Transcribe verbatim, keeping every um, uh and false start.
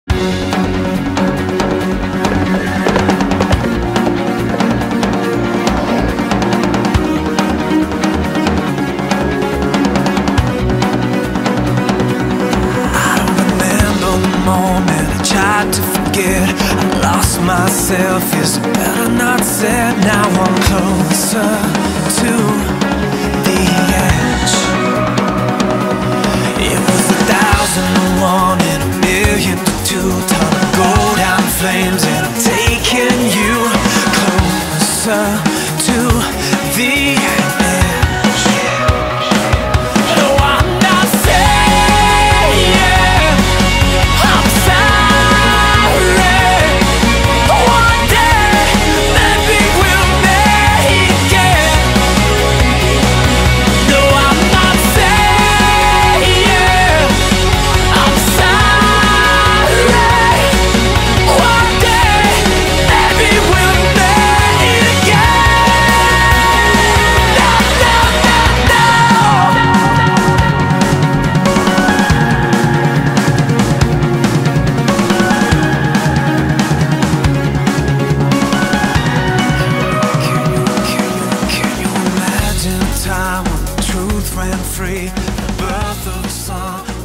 I lost myself, is it better not said? Now I'm closer to the edge. It was a thousand to one and a million to two. Time to go down in flames and I'm taking you closer to the edge. No, I'm not saying I'm sorry. One day, maybe we'll make it. No, I'm not saying I'm sorry. One day, maybe we'll make it again. No, no, no, no. Can you, can you, can you imagine a time when the truth ran free? The birth of the sun.